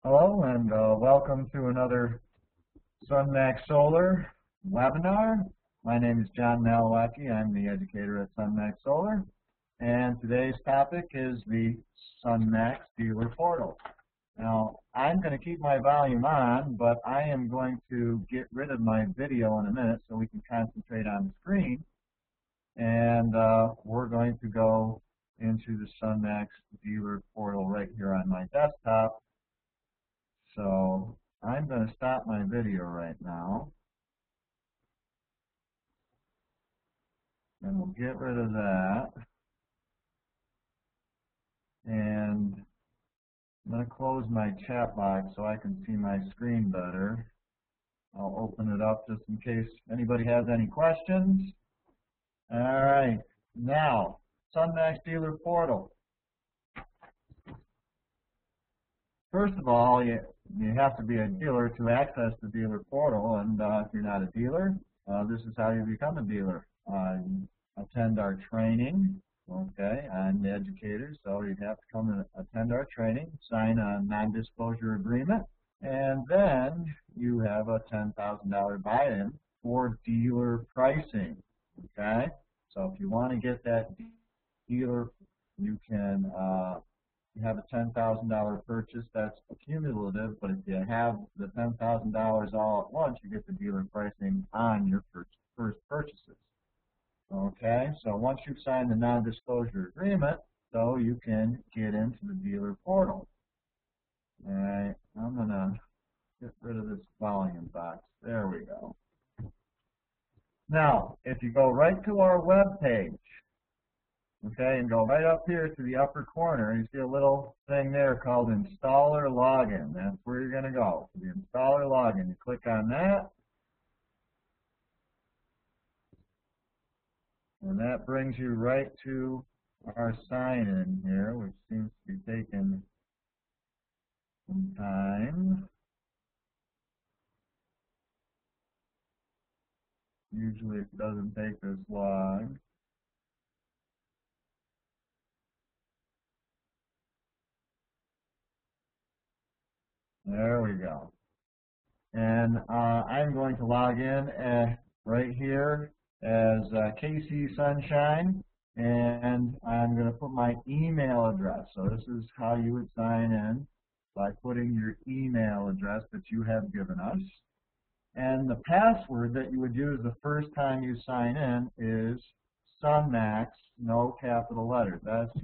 Hello and welcome to another SunMax Solar webinar. My name is John Malawacki. I'm the educator at SunMax Solar, and today's topic is the SunMax Dealer Portal. Now, I'm going to keep my volume on, but I am going to get rid of my video in a minute so we can concentrate on the screen, and we're going to go into the SunMax Dealer Portal right here on my desktop. So I'm going to stop my video right now, and we'll get rid of that. And I'm going to close my chat box so I can see my screen better. I'll open it up just in case anybody has any questions. All right, now SunMax Dealer Portal. First of all, you have to be a dealer to access the dealer portal, and if you're not a dealer, this is how you become a dealer. Attend our training. Okay, I'm the educator, so you'd have to come and attend our training, sign a non-disclosure agreement, and then you have a $10,000 buy-in for dealer pricing. Okay, so if you want to get that dealer, you can have a $10,000 purchase. That's cumulative, but if you have the $10,000 all at once, you get the dealer pricing on your first purchases. Okay, so once you've signed the non-disclosure agreement, so you can get into the dealer portal. All right, I'm going to get rid of this volume box. There we go. Now, if you go right to our web page, okay, and go right up here to the upper corner, you see a little thing there called Installer Login. That's where you're going to go, to the Installer Login. You click on that, and that brings you right to our sign-in here, which seems to be taking some time. Usually it doesn't take this long. There we go. And I'm going to log in right here as KC Sunshine, and I'm going to put my email address. So this is how you would sign in, by putting your email address that you have given us. And the password that you would use the first time you sign in is SunMax, no capital letters,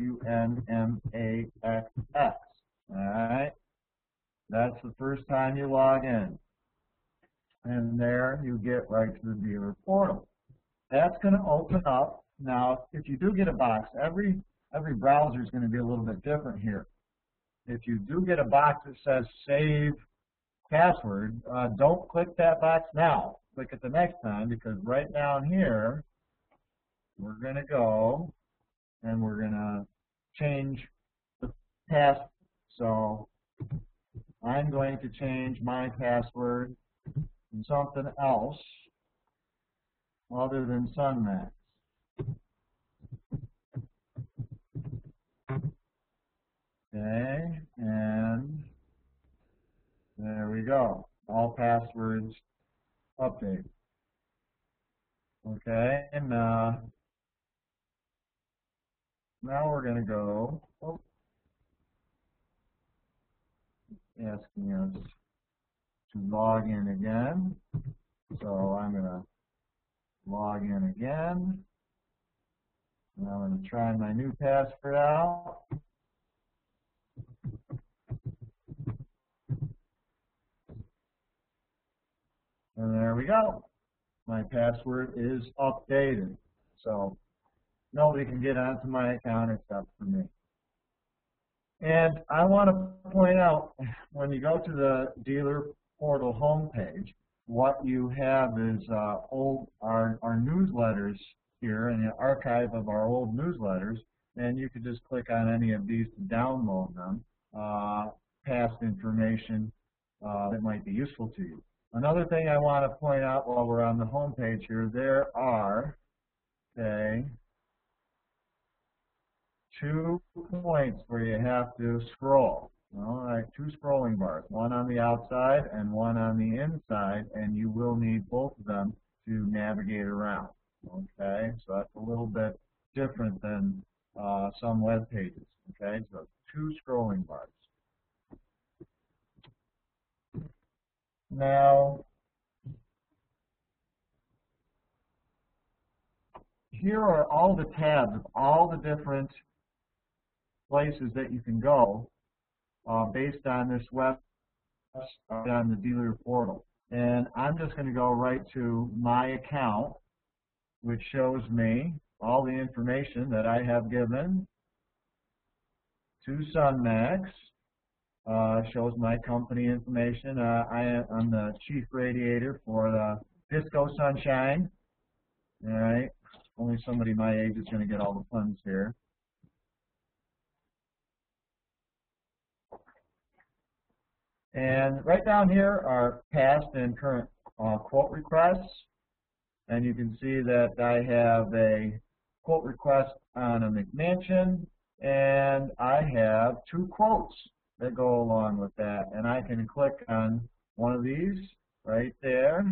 SUNMAXX. All right? That's the first time you log in. And there you get right to the dealer portal. That's going to open up. Now, if you do get a box, every browser is going to be a little bit different here. If you do get a box that says save password, don't click that box now. Click it the next time, because right down here, we're going to go and we're going to change the password. So I'm going to change my password to something else other than SunMax. Okay, and there we go. All passwords updated. Okay, and now we're going to go, asking us to log in again. So I'm going to log in again. And I'm going to try my new password out. And there we go. My password is updated. So nobody can get onto my account except for me. And I want to point out, when you go to the dealer portal homepage, what you have is our newsletters here, and the archive of our old newsletters, and you could just click on any of these to download them, past information that might be useful to you. Another thing I want to point out while we're on the homepage here, there are, okay, 2 points where you have to scroll. All right, two scrolling bars, one on the outside and one on the inside, and you will need both of them to navigate around. Okay, so that's a little bit different than some web pages. Okay, so two scrolling bars. Now, here are all the tabs of all the different places that you can go based on this web on the dealer portal. And I'm just going to go right to my account, which shows me all the information that I have given to SunMax. Shows my company information. I'm the chief radiator for the Disco Sunshine. All right, only somebody my age is going to get all the funds here. And right down here are past and current quote requests. And you can see that I have a quote request on a McMansion, and I have two quotes that go along with that. And I can click on one of these right there,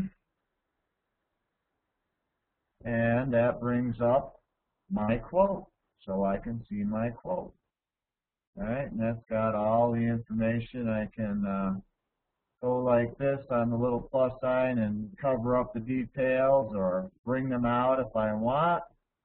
and that brings up my quote, so I can see my quote. All right, and that's got all the information. I can go like this on the little plus sign and cover up the details or bring them out if I want.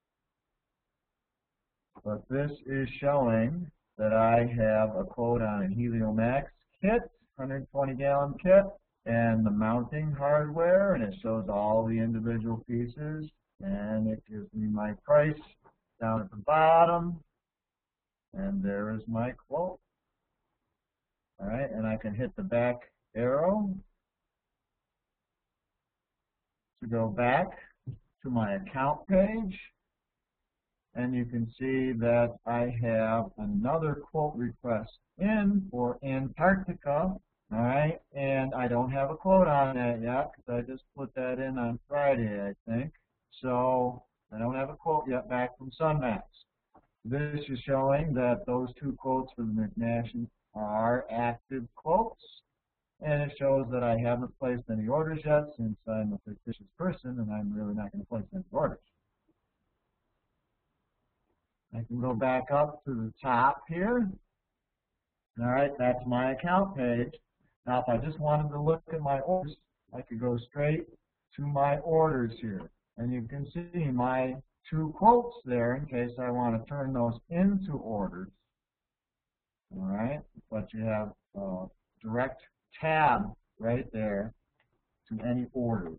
But this is showing that I have a quote on a Heliomax kit, 120-gallon kit, and the mounting hardware, and it shows all the individual pieces, and it gives me my price down at the bottom, and there is my quote. All right, and I can hit the back arrow to go back to my account page, and you can see that I have another quote request in for Antarctica. All right, and I don't have a quote on that yet because I just put that in on Friday, I think. So I don't have a quote yet back from SunMax. This is showing that those two quotes for the McMansion are active quotes, and it shows that I haven't placed any orders yet since I'm a fictitious person and I'm really not going to place any orders. I can go back up to the top here. All right, that's my account page. Now, if I just wanted to look at my orders, I could go straight to my orders here. And you can see my two quotes there in case I want to turn those into orders. All right, but you have a direct tab right there to any orders.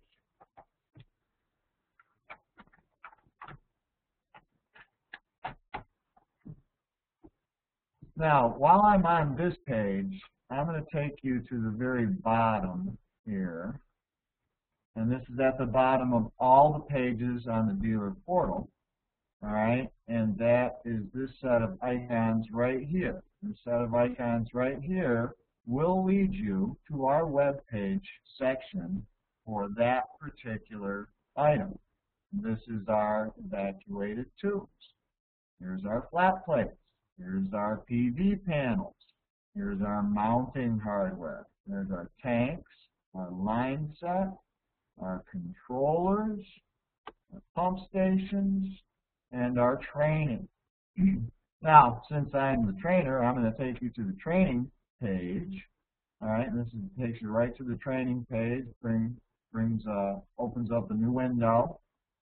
Now, while I'm on this page, I'm going to take you to the very bottom here. And this is at the bottom of all the pages on the dealer portal. All right, and that is this set of icons right here. This set of icons right here will lead you to our web page section for that particular item. This is our evacuated tubes. Here's our flat plates. Here's our PV panels. Here's our mounting hardware. There's our tanks, our line set, our controllers, our pump stations, and our training. Now, since I'm the trainer, I'm going to take you to the training page. All right, and this takes you right to the training page. Opens up a new window,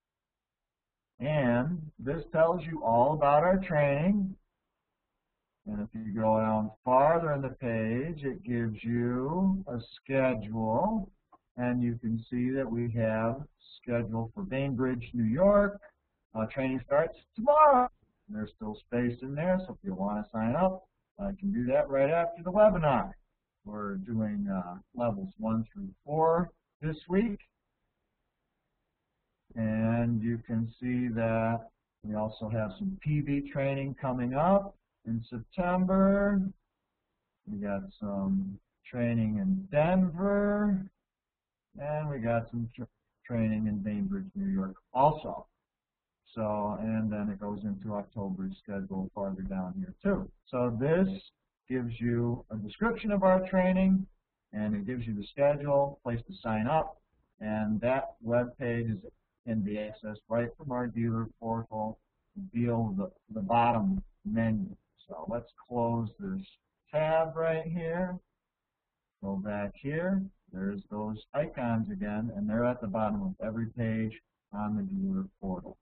and this tells you all about our training. And if you go down farther in the page, it gives you a schedule, and you can see that we have schedule for Bainbridge, New York. Training starts tomorrow. There's still space in there, so if you want to sign up, you can do that right after the webinar. We're doing levels 1 through 4 this week. And you can see that we also have some PV training coming up in September. We got some training in Denver, and we got some training in Bainbridge, New York also. So, and then it goes into October's schedule farther down here too. So this gives you a description of our training, and it gives you the schedule, place to sign up, and that web page can be accessed right from our dealer portal via the bottom menu. So let's close this tab right here. Go back here. There's those icons again, and they're at the bottom of every page on the dealer portal.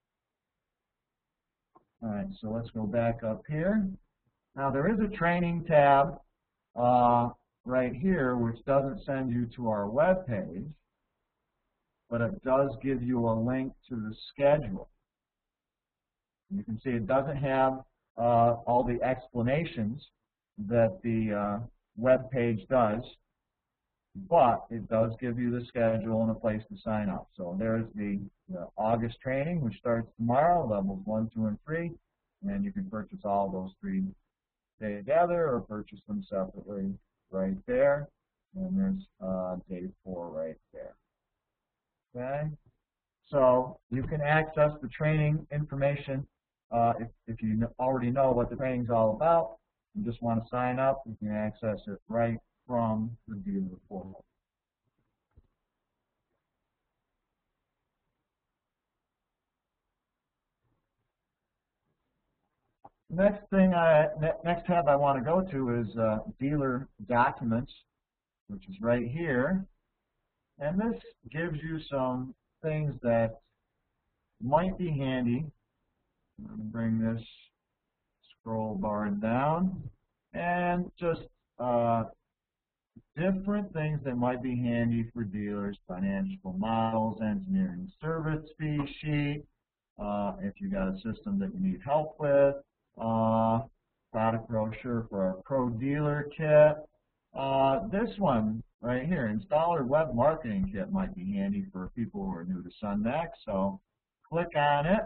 All right, so let's go back up here. Now there is a training tab right here, which doesn't send you to our web page, but it does give you a link to the schedule. You can see it doesn't have all the explanations that the web page does, but it does give you the schedule and a place to sign up. So there's the August training, which starts tomorrow, levels 1, 2, and 3, and you can purchase all those 3 together or purchase them separately right there. And there's day 4 right there. Okay, so you can access the training information if you already know what the training is all about. You just want to sign up, you can access it right from the dealer portal. Next tab I want to go to is dealer documents, which is right here. And this gives you some things that might be handy. I'm going to bring this scroll bar down, and just different things that might be handy for dealers: financial models, engineering service fee sheet, if you got a system that you need help with, product brochure for our Pro Dealer Kit. This one right here, Installer Web Marketing Kit, might be handy for people who are new to SunMax. So click on it,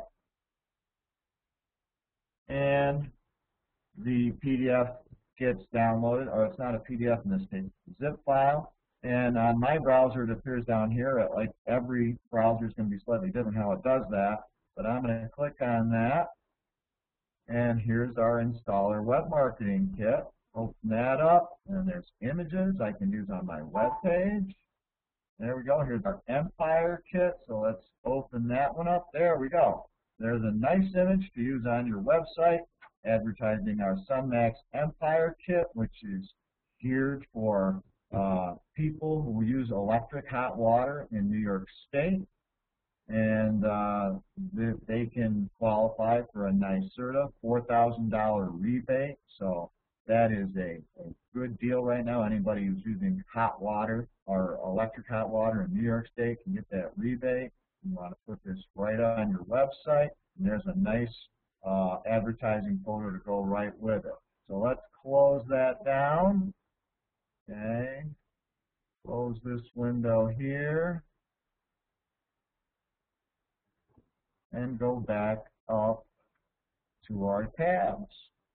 and the PDF gets downloaded, or it's not a PDF in this case, it's a zip file. And on my browser, it appears down here. Like every browser is going to be slightly different how it does that, but I'm going to click on that, and here's our Installer Web Marketing Kit. Open that up, and there's images I can use on my web page. There we go. Here's our Empire Kit. So let's open that one up. There we go. There's a nice image to use on your website, advertising our SunMax Empire Kit, which is geared for people who use electric hot water in New York State. And they can qualify for a NYSERDA $4,000 rebate. So that is a good deal right now. Anybody who's using hot water or electric hot water in New York State can get that rebate. You want to put this right on your website, and there's a nice advertising photo to go right with it. So let's close that down. Okay, close this window here, and go back up to our tabs.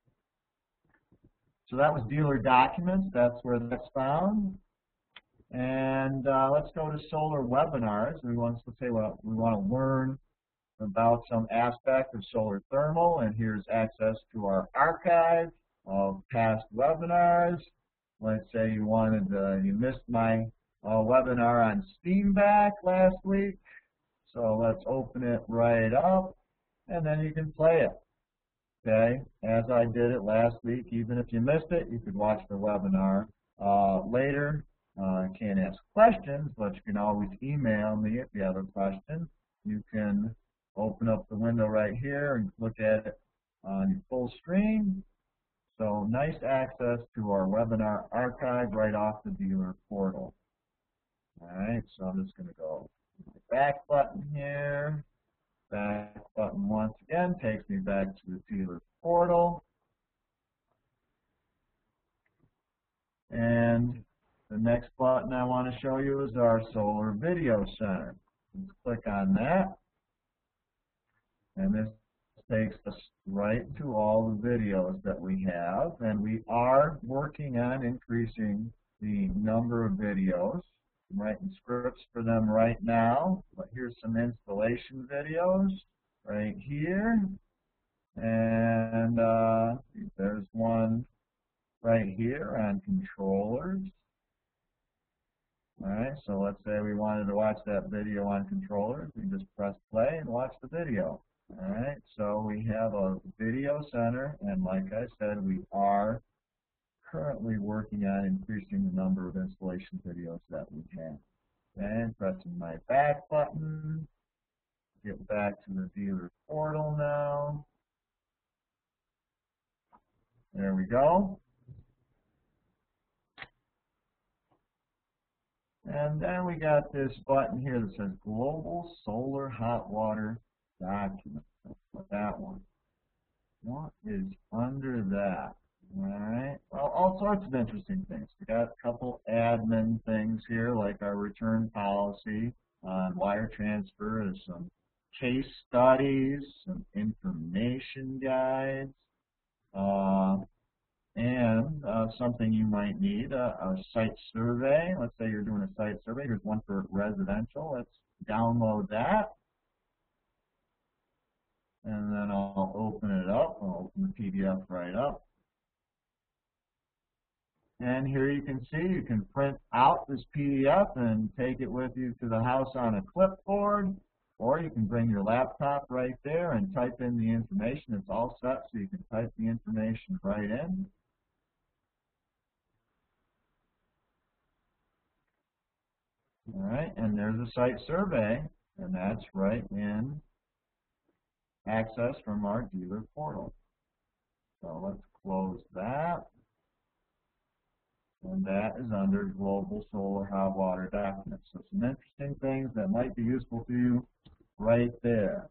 So that was dealer documents. That's where that's found. And let's go to solar webinars. We want to say, well, we want to learn about some aspect of solar thermal, and here's access to our archive of past webinars. Let's say you wanted you missed my webinar on SteamVac last week. So let's open it right up, and then you can play it. Okay, as I did it last week. Even if you missed it, you could watch the webinar later. Can't ask questions, but you can always email me if you have a question. You can open up the window right here and look at it on your full screen. So nice access to our webinar archive right off the dealer portal. All right, so I'm just going to go to the back button here. Back button once again takes me back to the dealer portal. And the next button I want to show you is our Solar Video Center. Let's click on that. And this takes us right to all the videos that we have. And we are working on increasing the number of videos. I'm writing scripts for them right now. But here's some installation videos right here. And there's one right here on controllers. All right, so let's say we wanted to watch that video on controllers. We just press play and watch the video. All right, so we have a video center, and like I said, we are currently working on increasing the number of installation videos that we have. And pressing my back button, get back to the dealer portal now. There we go. And then we got this button here that says Global Solar Hot Water Document. That one. What is under that? All right. Well, all sorts of interesting things. We got a couple admin things here, like our return policy on wire transfer, and some case studies, some information guides, and something you might need, a site survey. Let's say you're doing a site survey. Here's one for residential. Let's download that. And then I'll open it up. I'll open the PDF right up. And here you can see you can print out this PDF and take it with you to the house on a clipboard, or you can bring your laptop right there and type in the information. It's all set so you can type the information right in. All right, and there's a site survey, and that's right in Access from our dealer portal. So let's close that. And that is under Global Solar Hot Water Documents. So some interesting things that might be useful to you right there.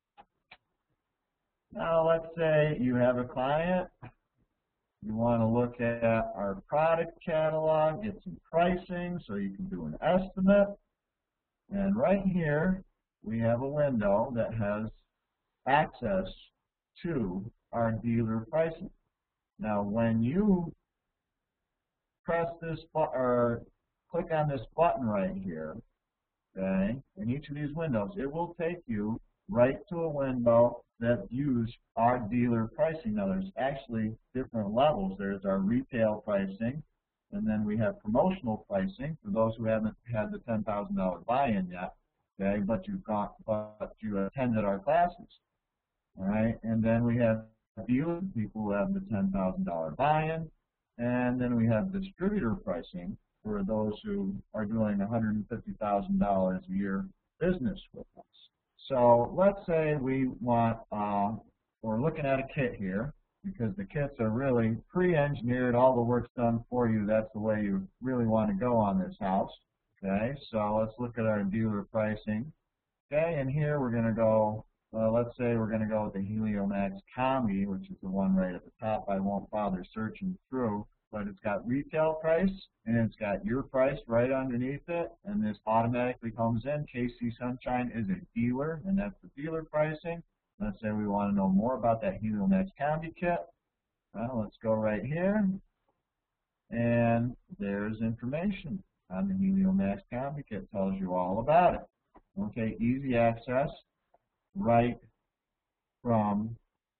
Now let's say you have a client. You want to look at our product catalog, get some pricing so you can do an estimate. And right here we have a window that has access to our dealer pricing. Now when you press this button or click on this button right here, okay, in each of these windows, it will take you right to a window that views our dealer pricing. Now there's actually different levels. There's our retail pricing, and then we have promotional pricing for those who haven't had the $10,000 buy-in yet, okay, but you attended our classes. All right, and then we have dealer people who have the $10,000 buy-in, and then we have distributor pricing for those who are doing $150,000 a year business with us. So let's say we want, we're looking at a kit here, because the kits are really pre-engineered, all the work's done for you. That's the way you really want to go on this house. Okay, so let's look at our dealer pricing. Okay, and here we're going to go, let's say we're going to go with the Heliomax Combi, which is the one right at the top. I won't bother searching through, but it's got retail price, and it's got your price right underneath it, and this automatically comes in. KC Sunshine is a dealer, and that's the dealer pricing. Let's say we want to know more about that Heliomax Combi kit. Well, let's go right here, and there's information on the Heliomax Combi kit. It tells you all about it. Okay, easy access right from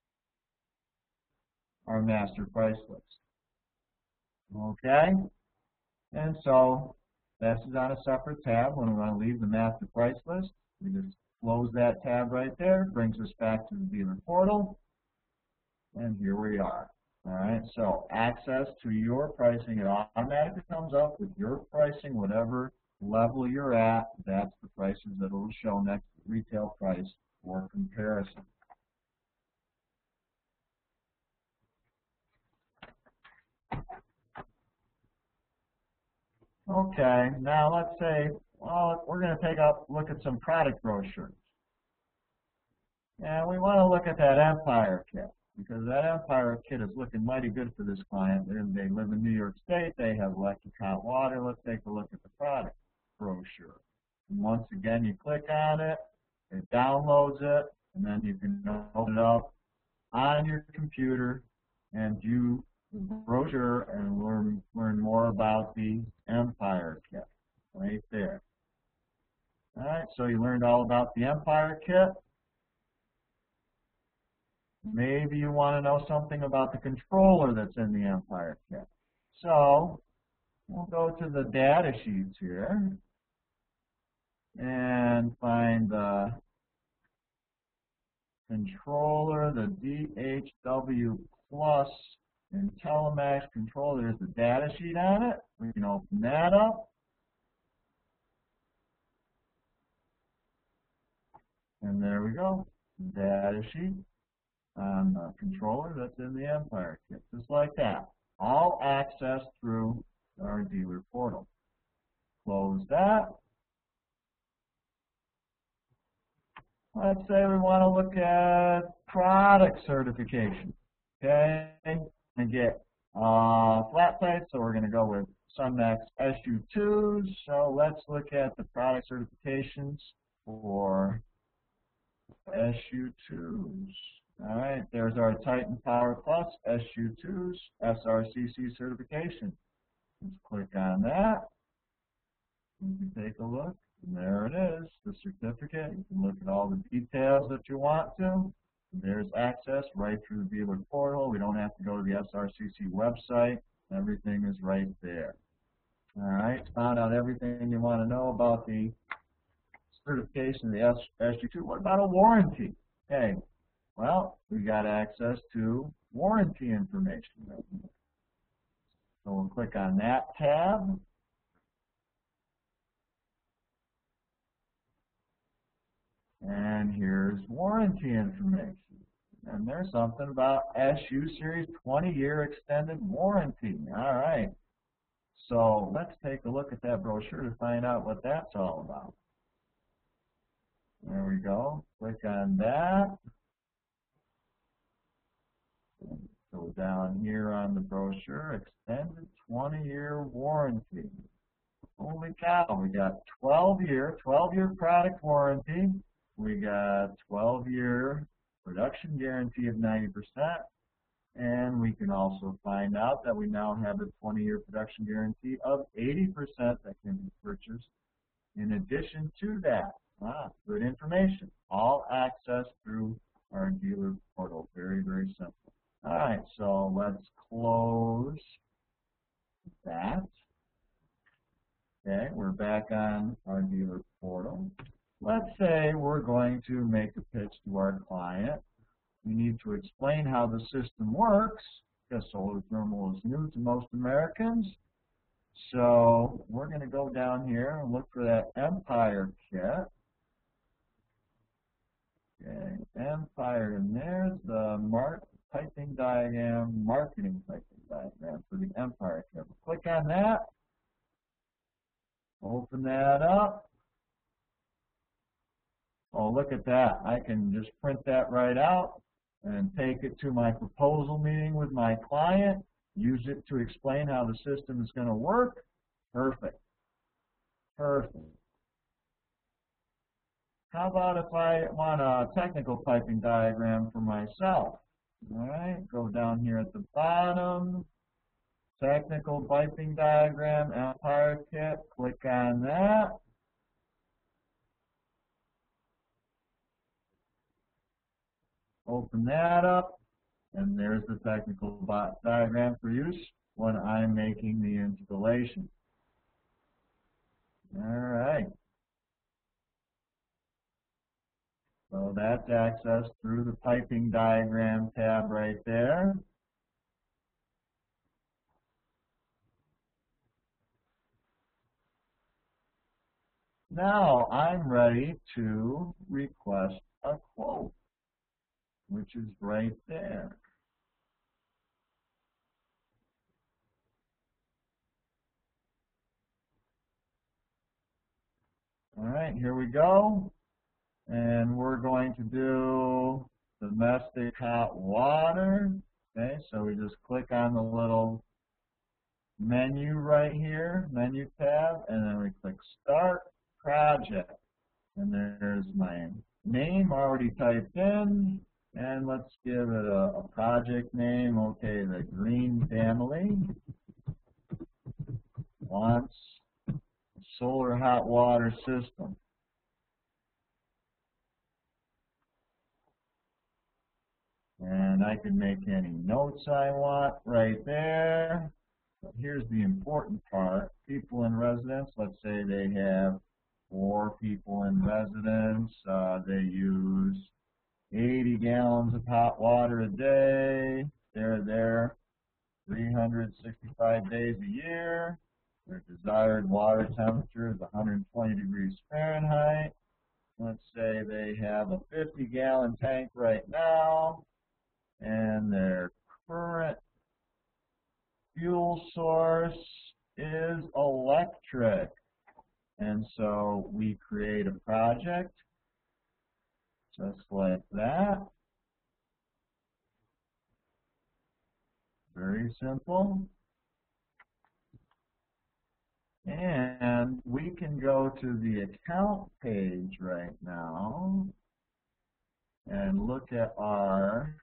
our master price list. Okay, and so this is on a separate tab. When we want to leave the master price list, we just close that tab right there, brings us back to the dealer portal, and here we are. All right, so access to your pricing, it automatically comes up with your pricing, whatever level you're at, that's the prices that it will show next to the retail price for comparison. Okay, now let's say, well, we're going to take a look at some product brochures. And we want to look at that Empire kit, because that Empire kit is looking mighty good for this client. They live in New York State, they have electric hot water. Let's take a look at the product brochure. And once again, you click on it, it downloads it, and then you can open it up on your computer and view the brochure and learn more about the Empire kit right there. All right, so you learned all about the Empire kit. Maybe you want to know something about the controller that's in the Empire kit. So we'll go to the data sheets here and find the controller, the DHW Plus IntelliMax controller. There's the data sheet on it. We can open that up. And there we go, data sheet on the controller that's in the Empire kit, just like that. All accessed through our dealer portal. Close that. Let's say we want to look at product certification, okay, and get flat plates, so we're going to go with Sunmax SU2s. So let's look at the product certifications for SU2s. All right, there's our Titan Power Plus SU2s SRCC certification. Let's click on that. You can take a look, and there it is, the certificate. You can look at all the details that you want to. There's access right through the dealer portal. We don't have to go to the SRCC website. Everything is right there. All right, found out everything you want to know about the certification of the SU2. What about a warranty? Okay, well, we got access to warranty information right here. So we'll click on that tab. And here's warranty information. And there's something about SU Series 20-year extended warranty. All right. So let's take a look at that brochure to find out what that's all about. There we go. Click on that. Go down here on the brochure, extended 20-year warranty. Holy cow, we got 12-year product warranty. We got 12-year production guarantee of 90%. And we can also find out that we now have a 20-year production guarantee of 80% that can be purchased in addition to that. Good information. All access through our dealer portal. Very, very simple. All right, so let's close that. Okay, we're back on our dealer portal. Let's say we're going to make a pitch to our client. We need to explain how the system works, because solar thermal is new to most Americans. So we're going to go down here and look for that Empire kit. Okay, Empire, and there's the piping diagram, marketing piping diagram for the Empire kit. Click on that. Open that up. Oh, look at that. I can just print that right out and take it to my proposal meeting with my client, use it to explain how the system is going to work. Perfect. Perfect. How about if I want a technical piping diagram for myself? All right, go down here at the bottom. Technical piping diagram, Empire kit. Click on that. Open that up, and there's the technical diagram for use when I'm making the installation. All right. So that's accessed through the piping diagram tab right there. Now I'm ready to request a quote, which is right there. All right, here we go. And we're going to do domestic hot water. Okay, so we just click on the little menu right here, menu tab, and then we click Start Project. And there's my name already typed in. And let's give it a project name. Okay, the Green family wants a solar hot water system. And I can make any notes I want right there. But here's the important part. People in residence, let's say they have 4 people in residence. They use 80 gallons of hot water a day. They're there 365 days a year. Their desired water temperature is 120 degrees Fahrenheit. Let's say they have a 50-gallon tank right now, and their current fuel source is electric. And so we create a project just like that. Very simple. And we can go to the account page right now and look at our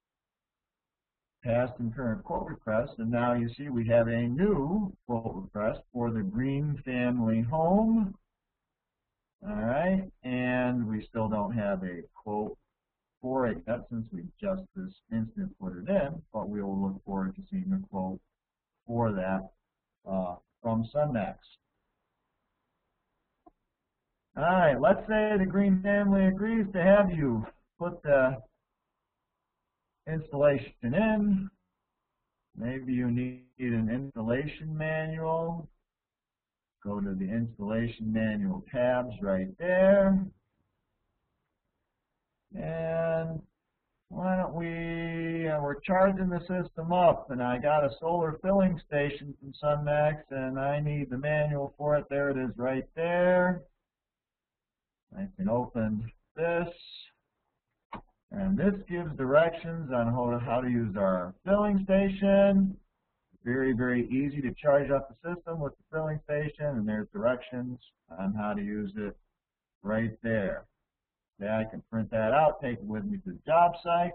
past and current quote requests. And now you see we have a new quote request for the Green Family Home. All right, and we still don't have a quote for it yet since we just this instant put it in, but we will look forward to seeing a quote for that from Sunmax. All right, let's say the Green family agrees to have you put the installation in. Maybe you need an installation manual. Go to the installation manual tabs right there. And why don't we're charging the system up, and I got a solar filling station from Sunmax, and I need the manual for it. There it is right there. I can open this, and this gives directions on how to use our filling station. Very, very easy to charge up the system with the filling station, and there's directions on how to use it right there. Okay, I can print that out, take it with me to the job site.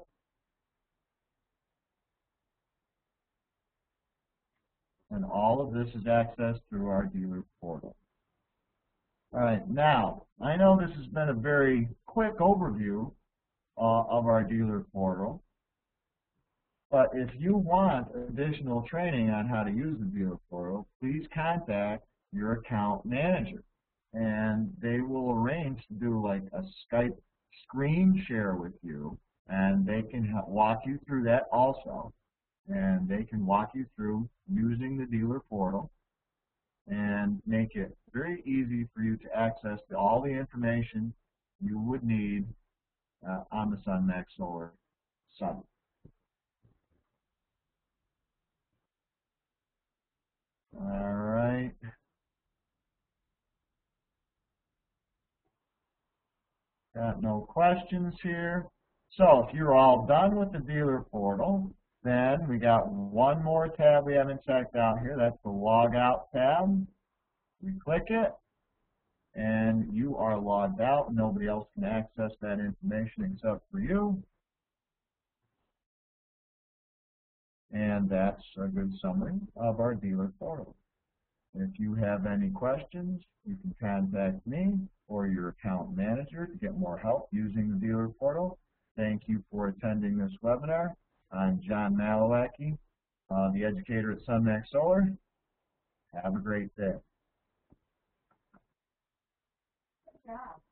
And all of this is accessed through our dealer portal. All right, now, I know this has been a very quick overview of our dealer portal. But if you want additional training on how to use the dealer portal, please contact your account manager. And they will arrange to do like a Skype screen share with you, and they can walk you through that also. And they can walk you through using the dealer portal and make it very easy for you to access all the information you would need on the Sunmax Solar site. All right. Got no questions here. So if you're all done with the dealer portal, then we got one more tab we haven't checked out here. That's the log out tab. We click it, and you are logged out. Nobody else can access that information except for you. And that's a good summary of our dealer portal. If you have any questions, you can contact me or your account manager to get more help using the dealer portal. Thank you for attending this webinar. I'm John Malawacki, the educator at Sunmax Solar. Have a great day. Good job.